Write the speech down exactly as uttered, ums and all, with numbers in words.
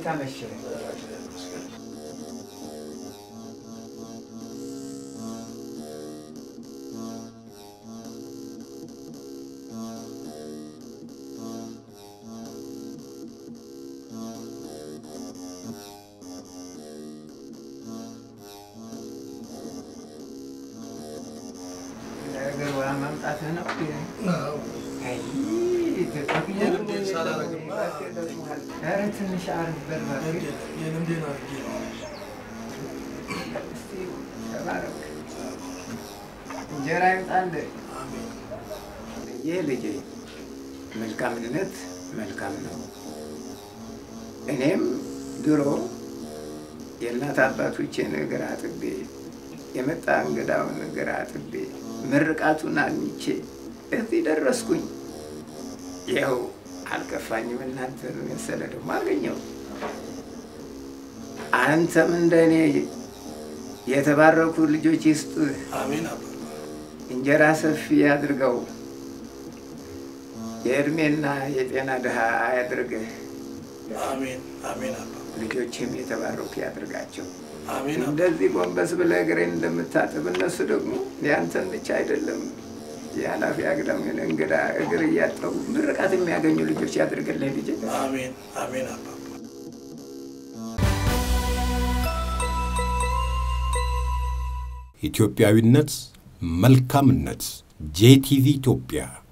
እንዴት አመሸህ? ممتازنا نعم اي تفكير من سالارك ما انت مش عارف بالباقي يا نمدينا تبارك جرايم عندك امين يا لجي መልካምነት መልካም ነው እኔም ድሮ የእናት አባቶቼን ነገር አጥቤ የመጣ እንግዳውን ነገር አጥቤ ምርቃቱን አንቺ እዚህ ደረስኩኝ ይኸው አልከፋኝም እናንተ መሰለ ደግሞ አገኘው አንተም እንደኔ የተባረኩ ልጆች ይስጥ አሜን አባ እንጀራ ሰፊ ያድርገው የእድሜና የጤና ደሃ ያድርገህ አሜን አሜን አባ ልጆችም የተባረኩ ያድርጋቸው አሜን እንደዚህ ጎንበስ ብለህ እግሬን እንደምታጥብ እነሱ ደግሞ ያንተን ብቻ አይደለም ያላፊ አግዳም እንግዳ እግር እያጠቡ ምርቃት የሚያገኙ ልጆች ያድርግልህ ልጅ አሜን አሜን አባ ኢትዮጵያዊነት መልካምነት ጄቲቪ ኢትዮጵያ